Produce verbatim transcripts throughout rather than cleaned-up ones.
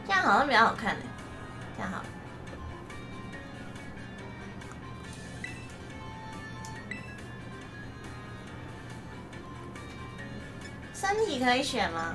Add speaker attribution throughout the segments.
Speaker 1: 这样好像比较好看呢。这样好。身体可以选吗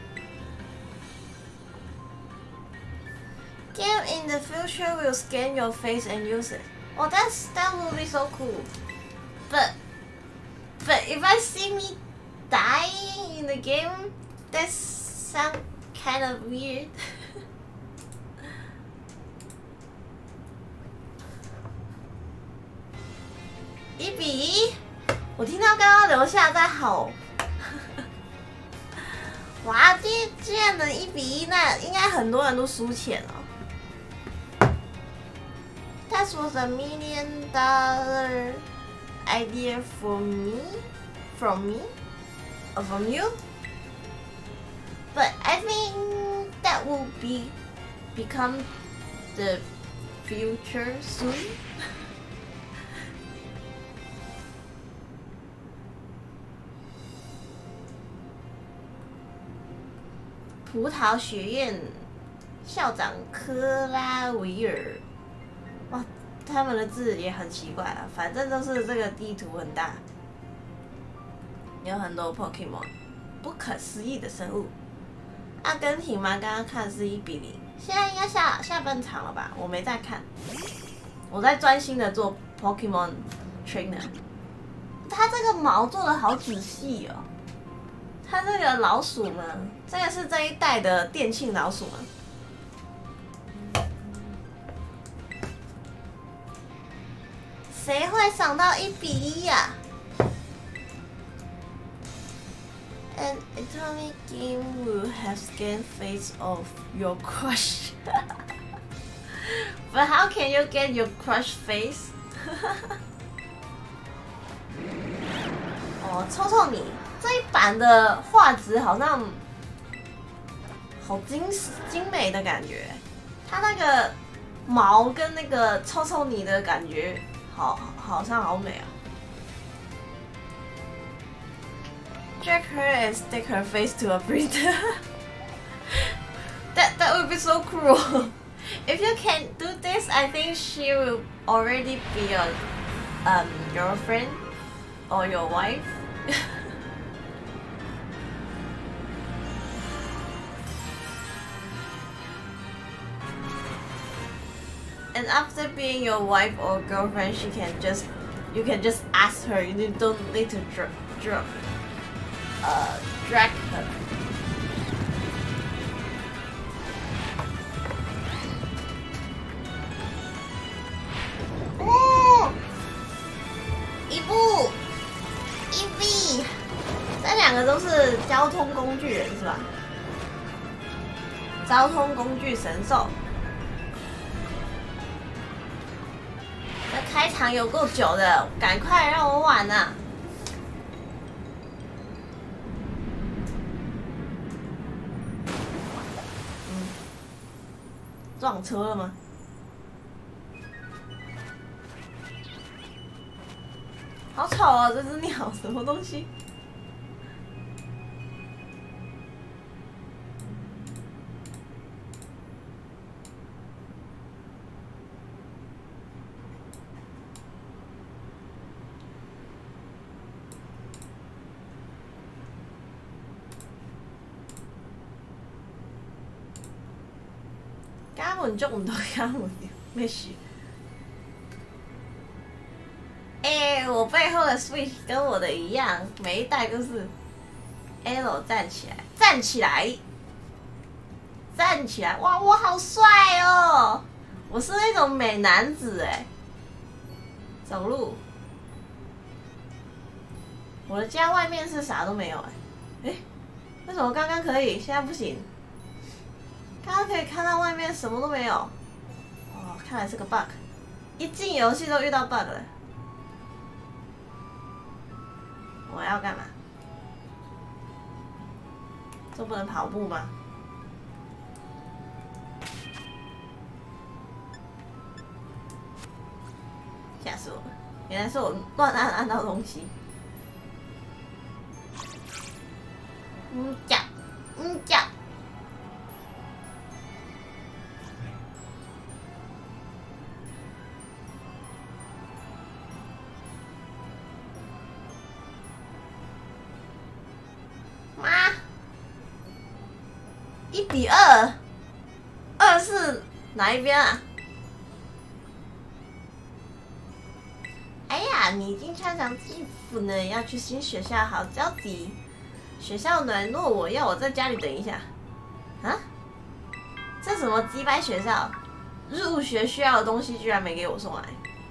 Speaker 1: ？Game in the future will scan your face and use it. Oh, that's that will be so cool. But but if I see me dying in the game, that sounds kind of weird. 一比一，我听到刚刚楼下在吼。哇，既既然能一比一，那应该很多人都输钱了。That was a million dollar idea for me, from me, or from you. But I think that will be become the future soon. 葡萄学院校长科拉维尔，哇，他们的字也很奇怪啊，反正都是这个地图很大，有很多 Pokemon， 不可思议的生物。阿根廷吗？刚刚看是一比零，现在应该下下半场了吧？我没在看，我在专心的做 Pokemon Trainer。它这个毛做的好仔细哦。它这个老鼠吗？这个是这一代的电庆老鼠吗？谁会想到一比一呀、啊、？An atomic game will have scanned face of your crush. But how can you get your crush face? 哦，臭臭你。这一版的画质好像好精精美的感觉，它那个毛跟那个臭臭泥的感觉，好好像好美啊 ！Drag her and stick her face to a printer. that that would be so cruel. If you can do this, I think she will already be your um girlfriend or your wife. And after being your wife or girlfriend, she can just, you can just ask her. You don't need to drag, drag, uh, drag her. 哦，一步，一比，这两个都是交通工具人是吧？交通工具神兽。这开场有够久的，赶快让我玩呐、啊！嗯，撞车了吗？好丑哦，这只鸟什么东西？根本捉唔到根本咩事？哎、欸，我背后的 Switch 跟我的一样，每一代都是 L 站起来，站起来，站起来！哇，我好帅哦！我是那种美男子哎。走路，我的家外面是啥都没有哎。哎、欸，为什么刚刚可以，现在不行？刚刚可以看到外面什么都没有，哦，看来是个 bug， 一进游戏都遇到 bug 了。我要干嘛？这不能跑步吗？吓死我了！原来是我乱按按到东西。嗯，叫，嗯叫。 一比二，二是哪一边啊？哎呀，你已经穿上制服呢，要去新学校，好着急。学校暖落我，要我在家里等一下。啊？这什么鸡掰学校？入学需要的东西居然没给我送来。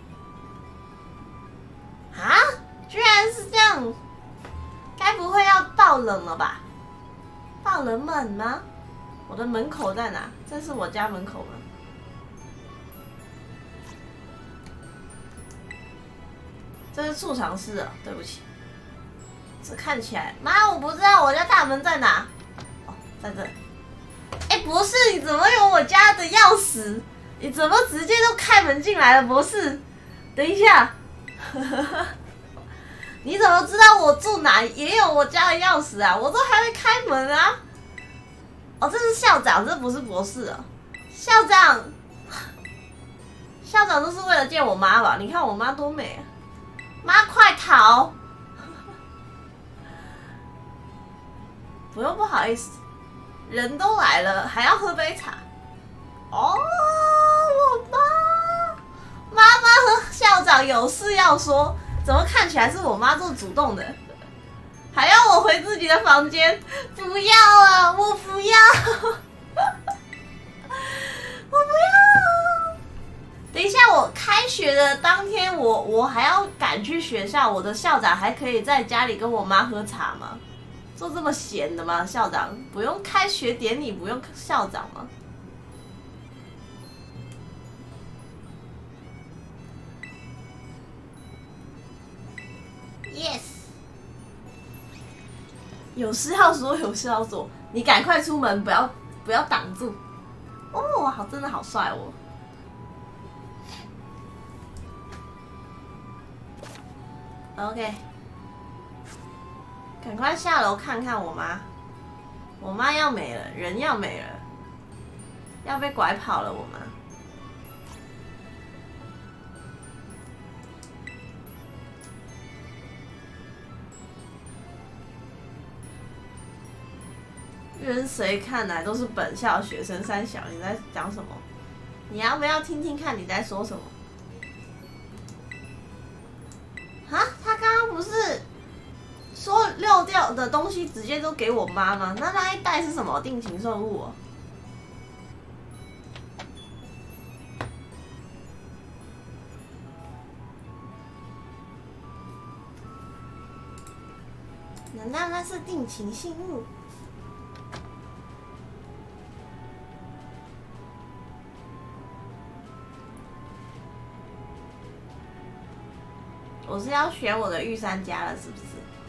Speaker 1: 啊？居然是这样？该不会要爆冷了吧？爆冷门吗？我的门口在哪？这是我家门口吗？这是储藏室啊，对不起。这看起来，妈，我不知道我家大门在哪。哦，在这。哎，博士，你怎么有我家的钥匙？你怎么直接就开门进来了，博士？等一下，你怎么知道我住哪也有我家的钥匙啊？我都还没开门啊！哦，这是校长，这不是博士啊。校长，校长都是为了见我妈吧？你看我妈多美啊！妈，快逃！不用不好意思，人都来了，还要喝杯茶。哦，我妈，妈妈和校长有事要说，怎么看起来是我妈做主动的？还要我回自己的房间？不要啊，我不要，我不要。等一下，我开学的当天我，我我还要赶去学校，我的校长还可以在家里跟我妈喝茶吗？做这么闲的吗？校长不用开学典礼，不用校长吗 ？Yes， 有事要说，有事要做，你赶快出门，不要不要挡住。哦，好，真的好帅哦。OK。赶快下楼看看我妈，我妈要没了，人要没了，要被拐跑了。我妈，任谁看来都是本校学生。三小，你在讲什么？你要不要听听看你在说什么？啊，他刚刚不是说漏掉的东西直接都给我妈吗？那那一袋是什么？定情送物、哦？难道那是定情信物？我是要选我的御三家了，是不是？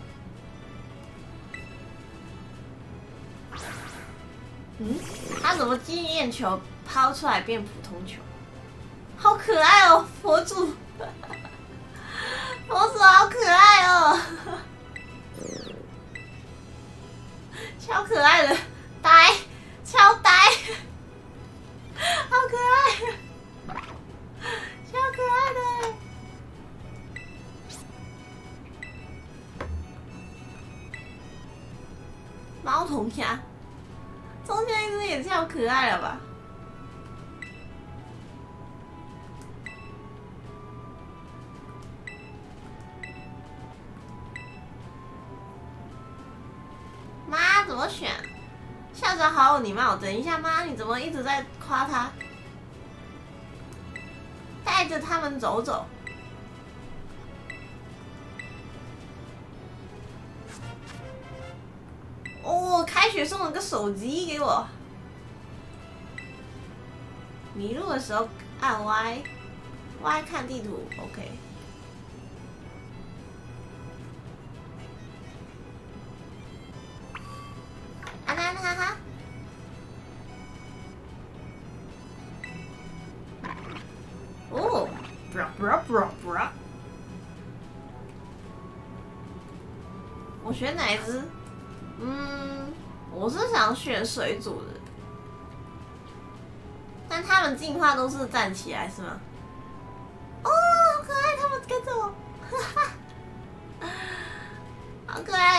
Speaker 1: 嗯，他怎么经验球抛出来变普通球？好可爱哦，佛祖，佛祖好可爱哦，超可爱的，呆，超呆，好可爱，超可爱的。猫头鸭，中间一只也太可爱了吧！妈怎么选？校长好有礼貌。等一下，妈，你怎么一直在夸他？带着他们走走。哦，开学送了个手机给我。迷路的时候按 Y，Y 看地图 ，OK。啊哈哈哈。哦 ，bra bra bra bra。我选哪一只？嗯，我是想选水煮的，但他们进化都是站起来是吗？哦，好可爱，他们跟着我，哈哈，好可爱